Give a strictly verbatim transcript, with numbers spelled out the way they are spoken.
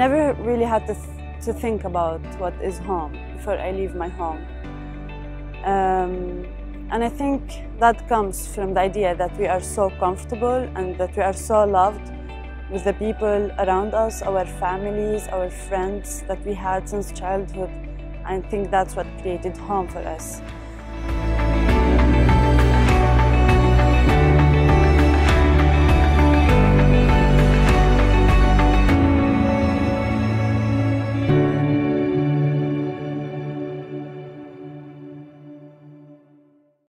never really had to, th to think about what is home before I leave my home. Um, and I think that comes from the idea that we are so comfortable and that we are so loved with the people around us, our families, our friends that we had since childhood. I think that's what created home for us.